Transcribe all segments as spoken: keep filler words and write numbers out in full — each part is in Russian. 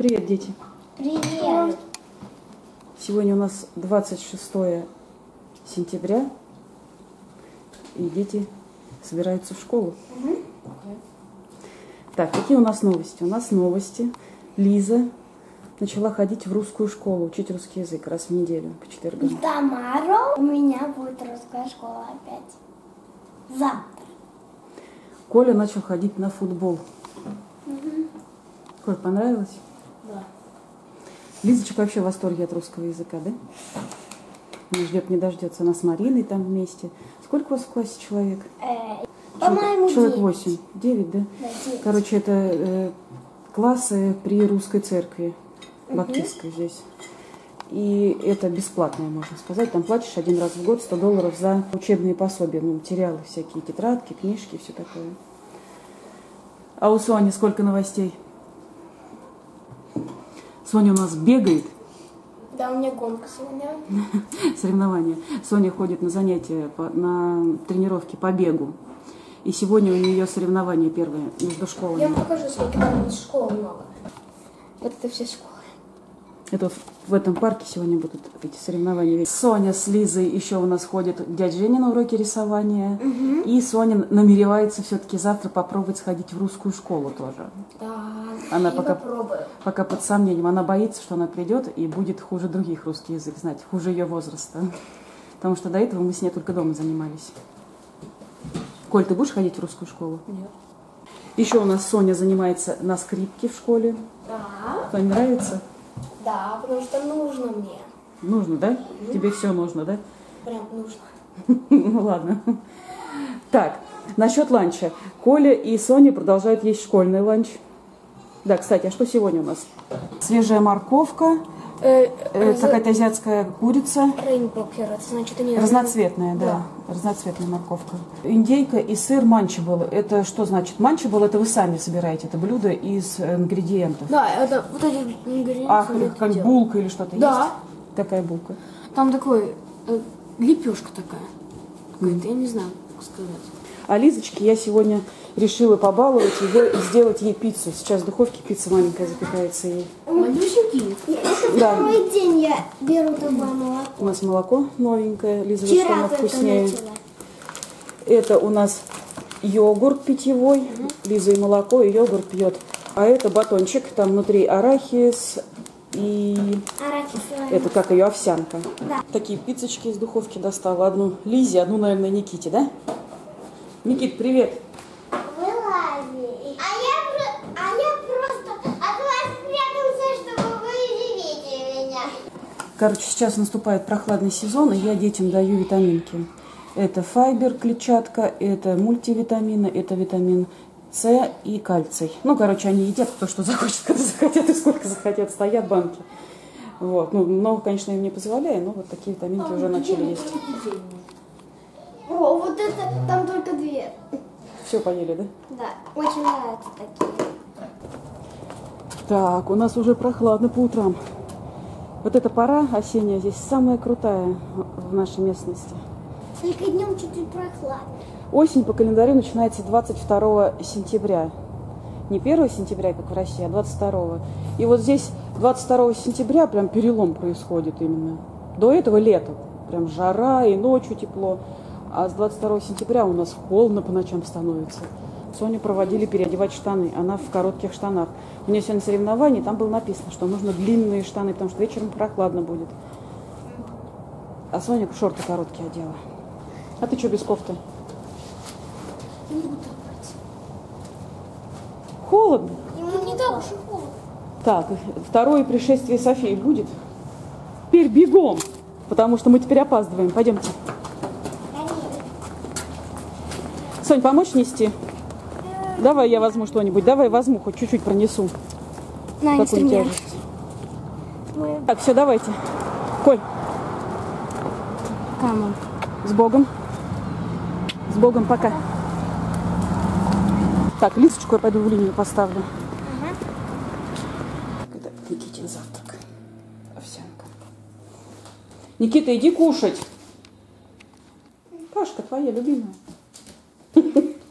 Привет, дети. Привет. Сегодня у нас двадцать шестое сентября, и дети собираются в школу. Угу. Так, какие у нас новости? У нас новости. Лиза начала ходить в русскую школу, учить русский язык раз в неделю, по четвергам. Тамара, у меня будет русская школа опять. Завтра. Коля начал ходить на футбол. Угу. Коль, понравилось? Да. Лизочка вообще в восторге от русского языка, да? Она ждет, не дождется. Она с Мариной там вместе. Сколько у вас в классе человек? Э, По-моему, человек восемь. девять, да? Да, девять. Короче, это э, классы при русской церкви, баптистской здесь. И это бесплатное, можно сказать. Там платишь один раз в год сто долларов за учебные пособия, ну, материалы всякие, тетрадки, книжки, все такое. А у Сони сколько новостей? Соня у нас бегает. Да, у меня гонка сегодня. Соревнования. Соня ходит на занятия, по, на тренировки по бегу. И сегодня у нее соревнования первые между школами. Я вам покажу, сколько там школ много. Вот это все школы. Это вот в этом парке сегодня будут эти соревнования. Соня с Лизой еще у нас ходит к дяде Жене на уроки рисования. Угу. И Соня намеревается все-таки завтра попробовать сходить в русскую школу тоже. Да, она я пока, попробую. пока под сомнением. Она боится, что она придет и будет хуже других русский язык знать, хуже ее возраста. Потому что до этого мы с ней только дома занимались. Коль, ты будешь ходить в русскую школу? Нет. Еще у нас Соня занимается на скрипке в школе. Да. Соне нравится? Да, потому что нужно мне. Нужно, да? Mm-hmm. Тебе все нужно, да? Прям нужно. Ну ладно. Так, насчет ланча. Коля и Соня продолжают есть школьный ланч. Да, кстати, а что сегодня у нас? Свежая морковка, э, э, какая-то азиатская курица. Рейнбокер, это значит они... Разноцветная, да. да. Разноцветная морковка. Индейка и сыр манчебол. Это что значит? Манчебол — это вы сами собираете это блюдо из ингредиентов. Да, это вот эти ингредиенты. А, как делать. Булка или что-то да. есть? Такая булка. Там такой, э, лепешка такая. Какая-то, mm. я не знаю, как сказать. А Лизочке я сегодня решила побаловать ее и сделать ей пиццу. Сейчас в духовке пицца маленькая запекается ей. Малюсенький? Это да. второй день я беру такое молоко. У нас молоко новенькое. Лиза, вот что оно вкуснее. Это у нас йогурт питьевой. Угу. Лиза и молоко, и йогурт пьет. А это батончик. Там внутри арахис и... Арахис. Это как ее, овсянка. Да. Такие пиццечки из духовки достала. Одну Лизе, одну, наверное, Никите, да? Никит, привет. Вылази. А я, а я просто от вас спрятался, чтобы вы не видели меня. Короче, сейчас наступает прохладный сезон, и я детям даю витаминки. Это файбер, клетчатка, это мультивитамины, это витамин С и кальций. Ну, короче, они едят то, что захочет, когда захотят и сколько захотят. Стоят банки. Вот. Ну, много, конечно, им не позволяю, но вот такие витаминки а, уже начали есть. О, вот это, там только две. Все поели, да? Да, очень нравятся такие. Так, у нас уже прохладно по утрам. Вот эта пора осенняя здесь самая крутая в нашей местности. Только днем чуть-чуть прохладно. Осень по календарю начинается двадцать второго сентября. Не первого сентября, как в России, а двадцать второго. И вот здесь двадцать второго сентября прям перелом происходит именно. До этого лето. Прям жара и ночью тепло. А с двадцать второго сентября у нас холодно по ночам становится. Соню проводили переодевать штаны. Она в коротких штанах. У нее сегодня соревнование, там было написано, что нужно длинные штаны, потому что вечером прохладно будет. А Соня шорты короткие одела. А ты что без кофты? Не буду брать. Холодно? Ему не так уж и холодно. Так, второе пришествие Софии будет? Теперь бегом, потому что мы теперь опаздываем. Пойдемте. Сонь, помочь нести? Давай я возьму что-нибудь. Давай возьму, хоть чуть-чуть пронесу. На инструмент. Так, все, давайте. Коль. Камон. С Богом. С Богом, пока. Так, Лисочку я пойду в линию поставлю. Угу. Это Никитин завтрак. Овсянка. Никита, иди кушать. Кашка твоя любимая.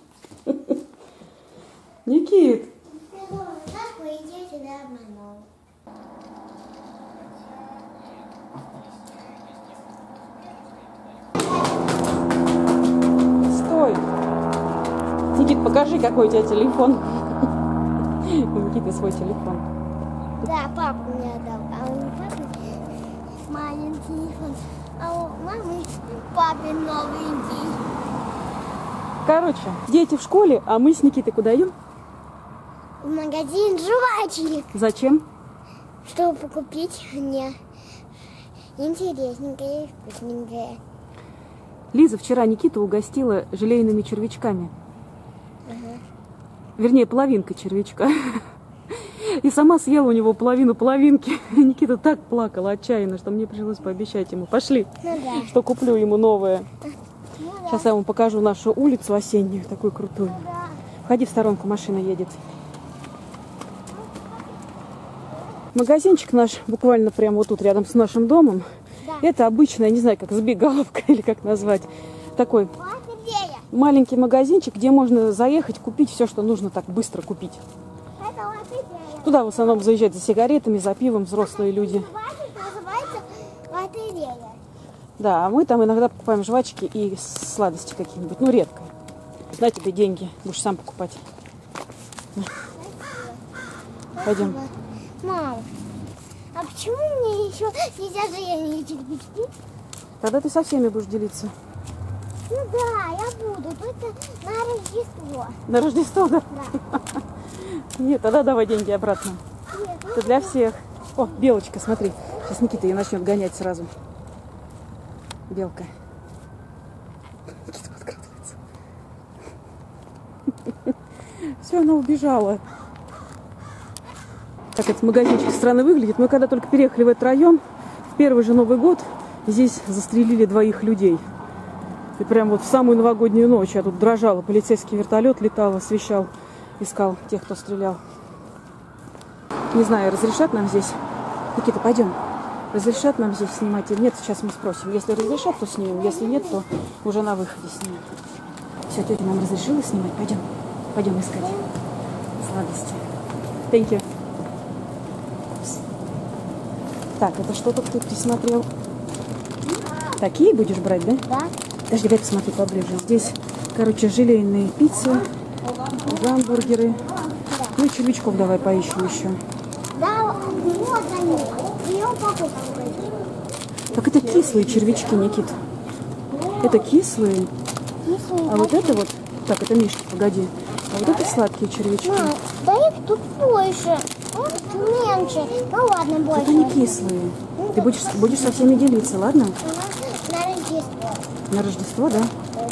Никит. Покажи, какой у тебя телефон. У Никиты свой телефон. Да, папа мне отдал. А у папы маленький телефон. А у мамы папин новенький. Короче, дети в школе, а мы с Никитой куда идем? В магазин жвачек. Зачем? Чтобы купить мне интересненькое и вкусненькое. Лиза вчера Никиту угостила желейными червячками. Ага. Вернее, половинкой червячка. И сама съела у него половину половинки. Никита так плакал отчаянно, что мне пришлось пообещать ему. Пошли, Ну да. что куплю ему новое. Ну да. Сейчас я вам покажу нашу улицу осеннюю, такую крутую. Ну да. Входи в сторонку, машина едет. Магазинчик наш буквально прямо вот тут, рядом с нашим домом. Да. Это обычная, не знаю, как забегаловка или как назвать. Такой Вот идея. маленький магазинчик, где можно заехать, купить все, что нужно так быстро купить. Это вот идея. Туда в основном заезжают за сигаретами, за пивом взрослые люди. Жвачек называется лотерея. Да, а мы там иногда покупаем жвачки и сладости какие-нибудь. Ну, редко. На тебе деньги. Будешь сам покупать. Пойдем. Мам, а почему мне еще нельзя желейные червячки? Тогда ты со всеми будешь делиться. Ну да, я буду, только на Рождество. На Рождество, да? Да. Нет, тогда давай деньги обратно. Нет, ну, Это для всех. О, белочка, смотри. Сейчас Никита ее начнет гонять сразу. Белка. Никита подкрадывается. Все, она убежала. Так этот магазинчик странно выглядит. Мы когда только переехали в этот район, в первый же Новый год здесь застрелили двоих людей. И прям вот в самую новогоднюю ночь я тут дрожала. Полицейский вертолет летал, освещал, искал тех, кто стрелял. Не знаю, разрешат нам здесь? Никита, пойдем. Разрешат нам здесь снимать или нет? Сейчас мы спросим. Если разрешат, то снимем. Если нет, то уже на выходе снимем. Все, тетя нам разрешила снимать. Пойдем. Пойдем искать сладости. Thank you. Так, это что тут ты присмотрел? Такие будешь брать, да? да. Подожди, дай посмотри поближе. Здесь, короче, желейные пиццы, гамбургеры. Ну и червячков давай поищем еще. Да, вот они. Ее папа. Так это кислые червячки, Никит. Это кислые. А вот это вот... Так, это мишки, погоди. А вот это сладкие червячки. Мам, да их тут больше. Вот меньше. Ну ладно, больше. Это не кислые. Ты будешь, будешь со всеми делиться, ладно? Ага, на Рождество. На Рождество, да?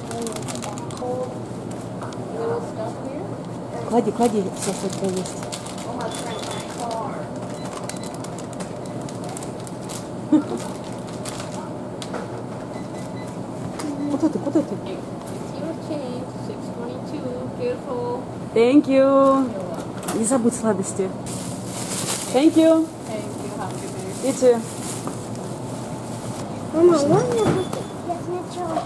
Клади, клади все, что у тебя есть. Куда ты, куда ты? Thank you. Не забудь сладости. Thank you. И тебе. Мама, можно я сначала?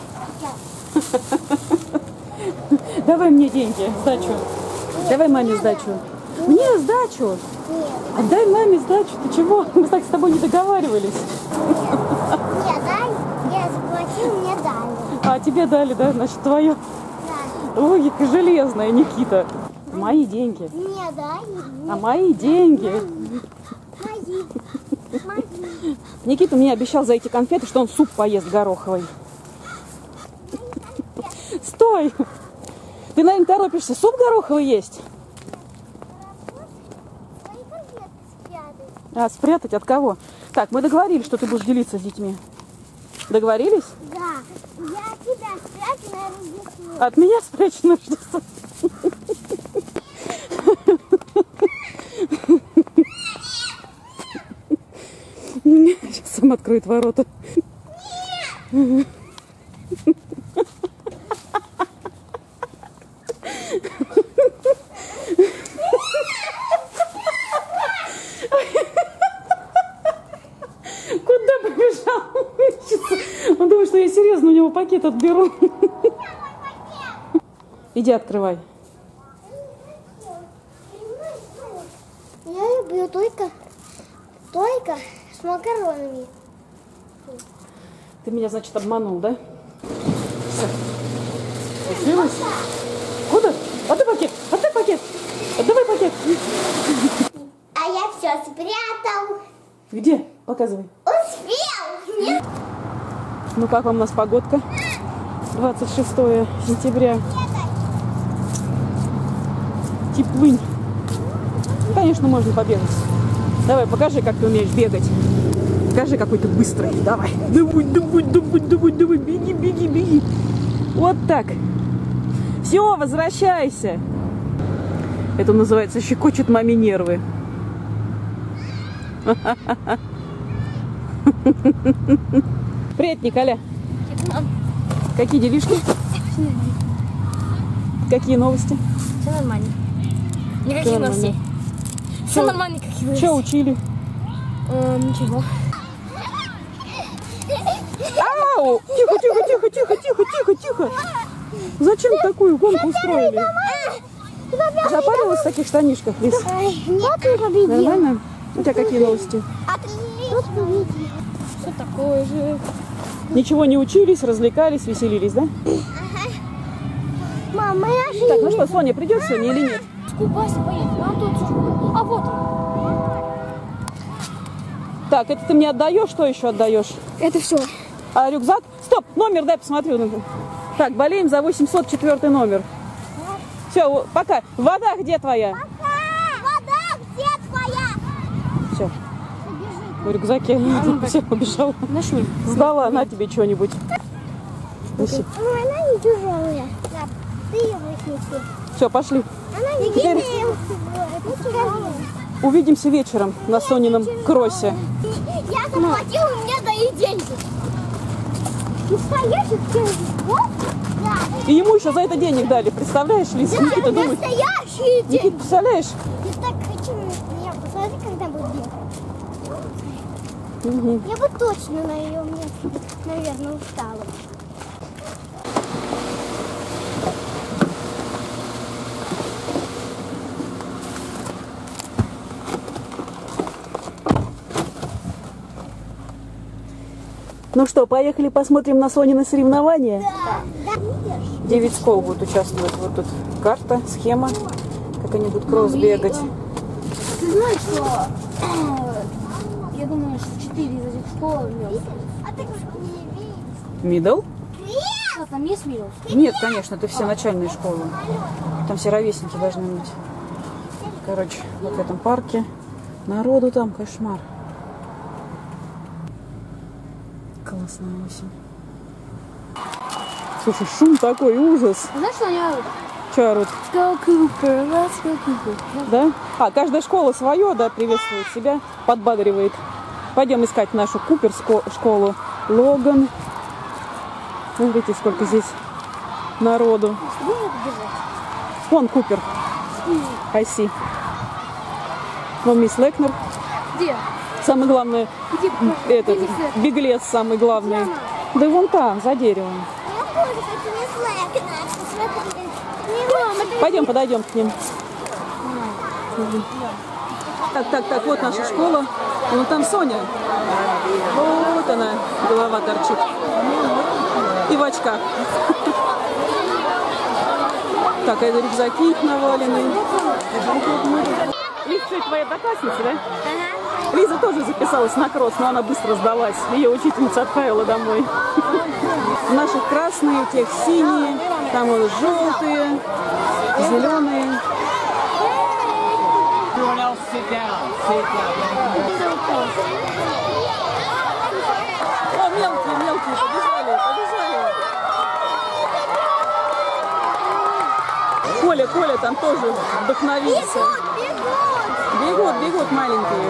Давай мне деньги, сдачу. Давай маме сдачу. Мне сдачу. Нет. Отдай маме сдачу. Ты чего? Мы так с тобой не договаривались. Нет, дай. Я заплатил, мне дали. А тебе дали, да? Значит, твое. Да. Логика железная, Никита. Мои деньги. Мне дай. А мои деньги. Мои. Мои. Никита мне обещал за эти конфеты, что он суп поест гороховый. Стой! Ты, наверное, торопишься суп гороховый есть? Свои конфетки спрятать. А, спрятать от кого? Так, мы договорились, что ты будешь делиться с детьми. Договорились? Да. Я тебя спрячу на Рождество. От меня спрячь на Рождество. Сейчас сам откроет ворота. Куда побежал? Он думает, что я серьезно у него пакет отберу. Иди открывай. Я люблю только, только с макаронами. Ты меня, значит, обманул, да? Все. Открылась? Куда? Отдай пакет, отдай пакет. Отдавай пакет. А я все спрятал. Где? Показывай. Успел. Нет. Ну как вам у нас погодка? двадцать шестое сентября. Теплынь. Конечно, можно побегать. Давай, покажи, как ты умеешь бегать. Покажи, какой ты быстрый. Давай. Давай, давай, давай, давай, давай. Беги, беги, беги. Вот так. Все, возвращайся. Это называется щекочет маме нервы. Привет, Николя. Какие делишки? Какие новости? Все нормально. Никаких новостей. Все нормально, какие новости. Что учили? Э, ничего. Ау! Тихо, тихо, тихо, тихо, тихо, тихо, тихо. Зачем такую гонку устроили? Запарилась в таких штанишках, Лиз? Папа победил. Нормально? У тебя какие новости? Отлично. Все такое же. Ничего не учились, развлекались, веселились, да? Мама, мы нашли. Так, ну что, Соня придет сегодня или нет? Скупайся, поедем. А тут а вот он. Так, это ты мне отдаешь, что еще отдаешь? Это все. А рюкзак? Стоп, номер дай посмотрю. Так, болеем за восемьсот четвёртый номер. Все, пока. Вода где твоя? Вода, где твоя? Все. В рюкзаке все, побежала. Нашли. Сдала, на тебе что-нибудь. Неси. Ну, она не тяжелая. Да, ты ее вынеси. Все, пошли. Она не Теперь тяжелая. увидимся вечером на Сонином кроссе. Я заплатил, у меня дают деньги. Настоящий деньги. Вот? Да. И ему еще за это денег дали. Представляешь, Лиз? Да, Никита думает. настоящие деньги. Никита, представляешь? Я так хочу. Я посмотри, когда будет бегать. Угу. Я бы точно на ее месте, наверное, устала. Ну что, поехали посмотрим на Сонины соревнования? Да. Видишь? Девять школ будут участвовать. Вот тут карта, схема, как они будут кросс бегать. Ты знаешь, что я думаю, что четыре из этих школ вместе. А ты не видишь? Мидл? А там есть минус? Нет, конечно, это все начальные школы. Там все ровесники должны быть. Короче, вот в этом парке народу там кошмар. Классная осень. Слушай, шум такой, ужас. Знаешь, что они орут? Че орут? Go Cooper, let's go Cooper. Да? А, каждая школа свое, да, приветствует себя, подбадривает. Пойдем искать нашу Купер школу. Логан. Смотрите, сколько здесь народу. Вон Купер. I see. Вон мисс Лекнер. Где? Самый главный, Где? этот, беглец самый главный. Да вон там, за деревом. Я тоже хочу не слэкнуть. Посмотри. Не мама, Пойдем, подойдем к ним. Так, так, так, вот наша школа. Вон там Соня. Вот она, голова торчит. И в очках. Так, это рюкзаки их навалены. Лиза, что это твоя одноклассница, да? Ага. Лиза тоже записалась на кросс, но она быстро сдалась. Ее учительница отправила домой. Наши красные, у тех синие, там вот желтые, зеленые. О, мелкие, мелкие, побежали, побежали. Коля, Коля там тоже вдохновился. Бегут, бегут маленькие.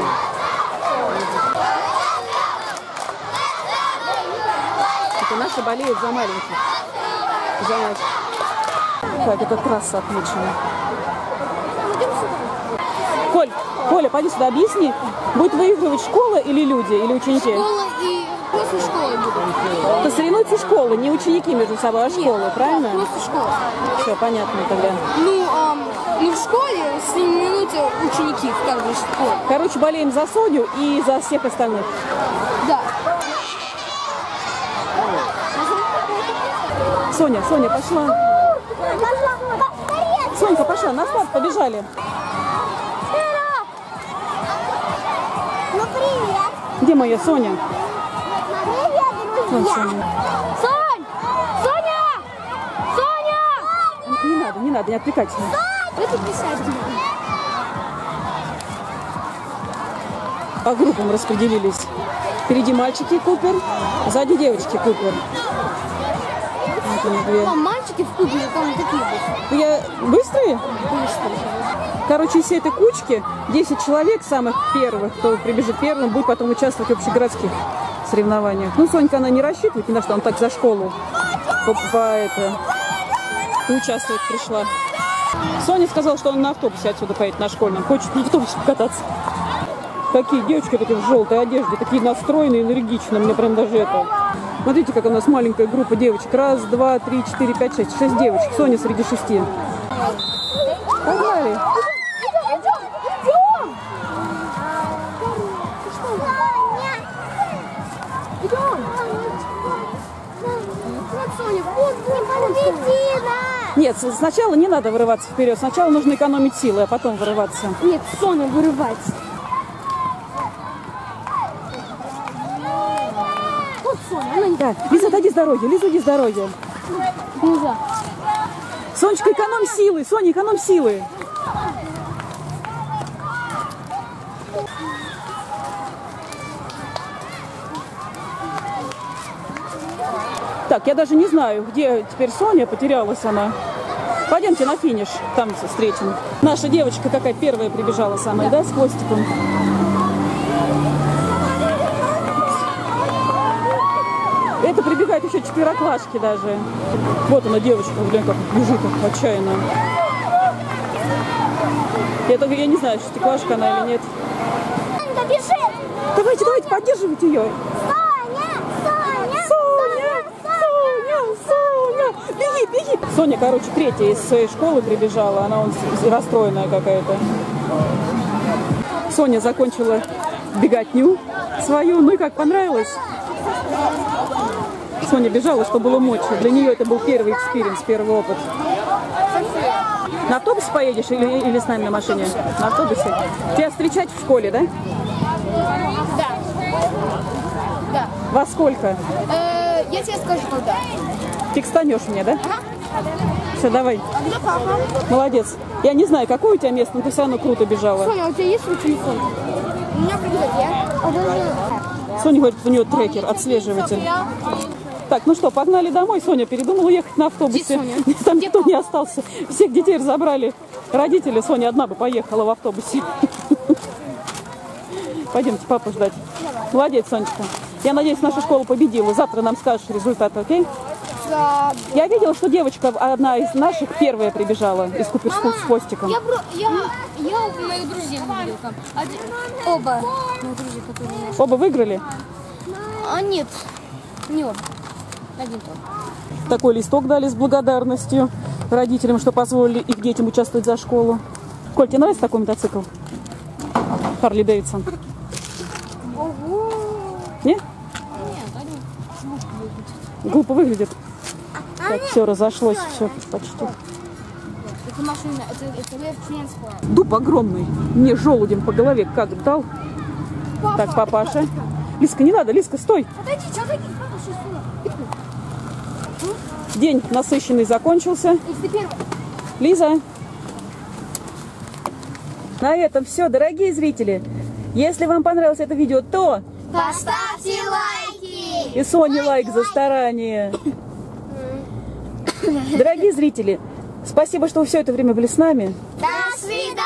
Это наши болеют за маленьких. За нас. Так, это трасса отмечена. Коль, Коля, пойди сюда, объясни. Будет выигрывать школа или люди, или ученики? Школа и после школы будут. То соревнуются школы, не ученики между собой, а школы, правильно? Просто школа. Все, понятно тогда. Ну, ам, ну в школе соревнуются ученики в каждой школе. Короче, болеем за Соню и за всех остальных. Да. Соня, Соня, пошла. Соня, все, на старт побежали. Ну, привет. Где моя Соня? Привет, Вон друзья. Соня. Сонь! Соня! Соня! Не надо, не надо, не отвлекайтесь. Это присядьте. По группам распределились. Впереди мальчики Купер, сзади девочки Купер. Вот они две. Там мальчики в клубе, там такие были. Я быстрые? Короче, из всей этой кучки десять человек, самых первых, кто прибежит первым, будет потом участвовать в общегородских соревнованиях. Ну, Сонька, она не рассчитывает ни на что, она так за школу по, по это, участвовать пришла. Соня сказала, что он на автобусе отсюда поедет, на школьном, хочет на автобусе покататься. Такие девочки такие в желтой одежде, такие настроенные, энергичные, мне прям даже это... Смотрите, как у нас маленькая группа девочек. Раз, два, три, четыре, пять, шесть. Шесть девочек. Соня среди шести. Погнали. Нет, сначала не надо вырываться вперед. Сначала нужно экономить силы, а потом вырываться. Нет, Соня вырывается. Вот Соня, она не... Да. Лиза, отойди с дороги. Лиза, иди с дороги. Нельзя. Сонечка, экономь силы. Соня, экономь силы. Так, я даже не знаю, где теперь Соня, потерялась она. Пойдемте на финиш, там встретим. Наша девочка какая первая прибежала самая, да, с хвостиком? Это прибегают еще четвероклашки даже. Вот она, девочка, блин, как бежит как отчаянно. Я только, я не знаю, шестиклашка она или нет. Давайте, давайте, поддерживайте ее. Беги, беги! Соня, короче, третья из своей школы прибежала. Она он расстроенная какая-то. Соня закончила беготню свою. Ну и как, понравилось? Соня бежала, что было мочи. Для нее это был первый экспириенс, первый опыт. На автобусе поедешь или, или с нами на машине? На автобусе. Тебя встречать в школе, да? Да. Да. Во сколько? Э, я тебе скажу, когда. Ты встанешь мне, да? Ага. Все, давай. А где папа? Молодец. Я не знаю, какое у тебя место, но ты все равно круто бежала. Соня, у тебя есть свой телефон? У меня приоритет. Соня говорит, у нее трекер, отслеживатель. Так, ну что, погнали домой. Соня передумала ехать на автобусе. Где Соня? Там Где никто папа? не остался. Всех детей разобрали родители. Соня одна бы поехала в автобусе. Пойдемте папу ждать. Молодец, Сонечка. Я надеюсь, наша школа победила. Завтра нам скажешь результат, окей? Да. Я видела, что девочка, одна из наших, первая прибежала из Куперского с хвостиком. Я, бро... я, я у моих друзей видел там. Один... Оба моих друзей, которые... Оба выиграли? А нет, не оба. Один только. Такой листок дали с благодарностью родителям, что позволили их детям участвовать за школу. Коль, тебе нравится такой мотоцикл? Харли Дэвидсон. Ого. Не? Нет, они звук выглядят. Глупо выглядит. Так, все, разошлось, все почти. Это машина, это, это Лев Транспорт. Дуб огромный. Мне желудем по голове как дал. Папа, Так, папаша. Лиска, не надо, Лиска, стой. Отойдите, отойдите, папа, сейчас сюда. День насыщенный закончился. Если первый. Лиза. На этом все, дорогие зрители. Если вам понравилось это видео, то Поставьте лайки! и Соне лайк за старание. Дорогие зрители, спасибо, что вы все это время были с нами. До свидания!